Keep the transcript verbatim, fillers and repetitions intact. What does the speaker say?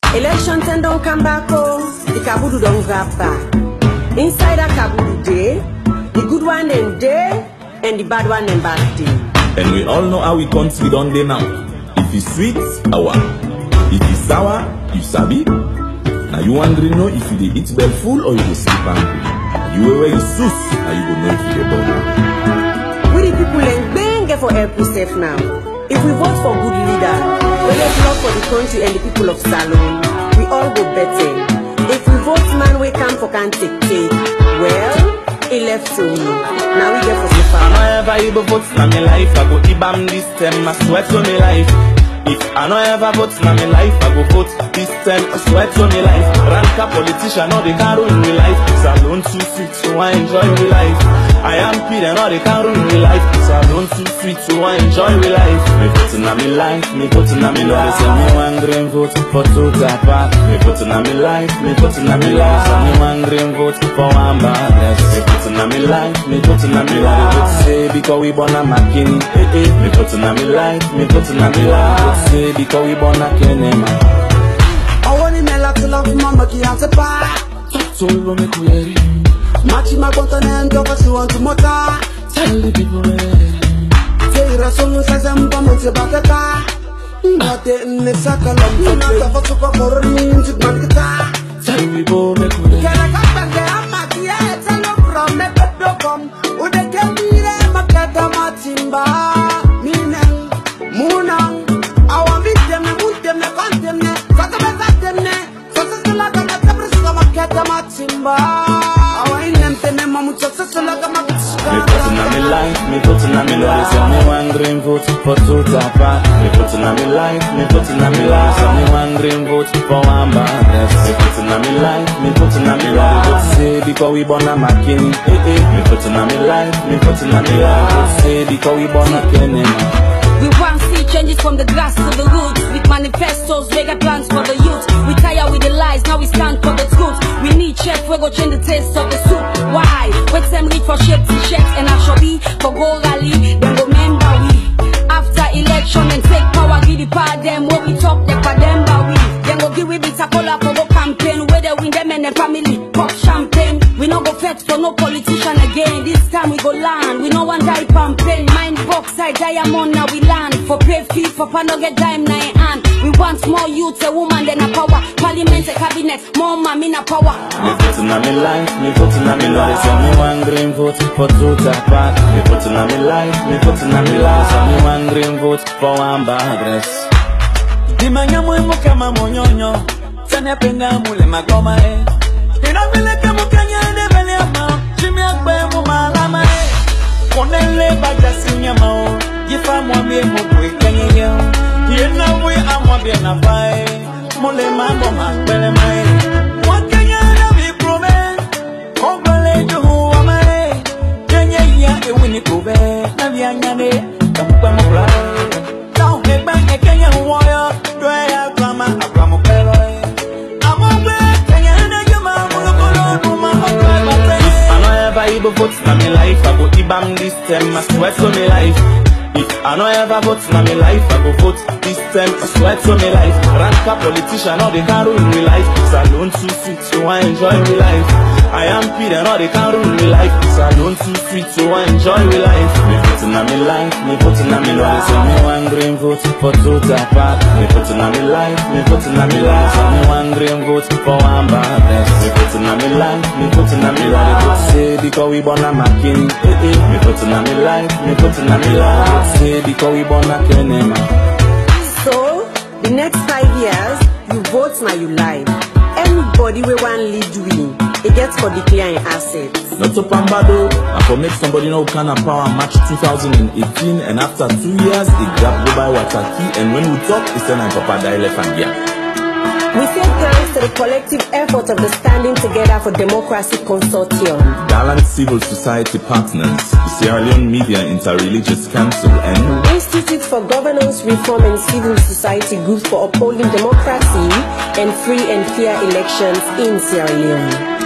Elections and don't come back home, the Kabudu don't grab back. Inside a Kabudu day, the good one and day, and the bad one and bad day. And we all know how we country done day now. If it's sweet, our. If it's sour, you sabi. Now you wondering know if you dey eat well full or you go sleep hungry. You will wear your sus, and you will know if you dey born. We the people and bang for help yourself now. If we vote for good leader, we let love for the country and the people of Salone, we all go better. If we vote man we come for can take take, well, he left to me. Now we get for the farm. I never ever vote na me life, I go ibam this time, I swear to me life. If I no ever vote na me life, I go vote this time, I swear to me life. Rank a politician, no they can't ruin me life. Salone too sweet, so I enjoy me life. I am P, they know they can't ruin me life. Salone too sweet, so I enjoy me life. Me vote na me life, me vote na me life. Say me one green vote for two tapa. Me vote na me life, me vote na me life. Say me one green vote for one badness. Me vote na me life, me vote na me life. Vote say because we born a McKinney. Eh eh. Me vote na me life, me vote na me life. Say because we born a Kenema. I want to make love to love mama ki ante pa. Solo me query. Machi ma konta na ndo kasi want to mota. Tell the people eh. Say rasulu sa zamba mo se batata. Ngate ne sakalam so na ta fa suka koroni njit man kita. Tell the people me query. Kala kapande amaki ya telo from me pedo kom. Ude kemire makata matimba. Minel munang. Awan bitem ne muntem ne kontem ne. Sata besa tem ne. Sata sila kama tabrisa makata matimba. Me vote na me life, me vote na me life. Say me one green vote for two tapa. Me vote na me life, me vote na me life. Say me one green vote for one badness. Me vote na me life, me vote na me life. Vote say because we born a McKinney. Eh eh. Me vote na me life, me vote na me life. Vote say because we born a Kenema. We want to see changes from the grass to the roots. With manifestos, mega plans for the youth. We tire with the lies, now we stand for the truth. We need chef, we go change the taste of the soup. Why? Wait them read for shape t-shirts and Ashobi for go rally. Then remember we after election and take power, give the power them. What we talk, they for them but we. Then go give we bit a cola for go campaign. Where they win them and their family pop champagne. We no go fetch for no politician again. This time we go land. We no one die campaign. Mind box, I diamond now we land. For pay fee, for pano get dime na in hand. We want more youth, a woman then a power. Parliament, a cabinet, more man in a power. Me vote na me life, me vote na me life. Say me one green vote for two tapa. Me vote na me life, me vote na me life. Say me one green vote for one badness. Dimanya muimu kama monyonyo. Tanya penga mule magoma eh. Ina vile kama kanya de vele ama. Jimi akbe mu malama eh. Konele baja sinya mao. Yifa mwambie mubwe kanya yao. Yena we amwambie na bae. Mule mambo makbele mae. Wakanya na viprome. Kongole juhu wa mae. Kenya ya ewini kube. Na vianyane. Kamukwe mublae. Tau heba e Kenya huwoyo. Dwe ya grama agramu pero eh. Amwambie Kenya na juma. Mulukulu numa okwe bate. If I no ever ever vote na me life, I go ibam this time, I swear to me life. If I no ever vote na me life, I go vote this time, I swear to me life. Rank a politician, no they can't ruin me life. Salone too sweet, so I enjoy me life. I am P, they know they can't ruin me life. Salone too sweet, so I enjoy me life. Me vote na me life, me vote na me life. Say me one green vote for two tapa. Me vote na me life, me vote na me life. Say me one green vote for one badness. Me vote na me life, me vote na me life. Vote say because we born a McKinney. Eh eh. Me vote na me life, me vote na me life. Say because we born a Kenema. So, the next five years, you vote now you lie. Anybody we want lead we, it gets for declaring assets. Not to pambado, and for make somebody know kind of power match two thousand eighteen, and after two years, it grab go by Wataki, and when we talk, it's then I'm Papa Daile Fangia. We say thanks to the collective effort of the Standing Together for Democracy Consortium, Gallant Civil Society Partners, the Sierra Leone Media Interreligious Council, and Institute for Governance Reform and Civil Society Groups for upholding democracy and free and fair elections in Sierra Leone.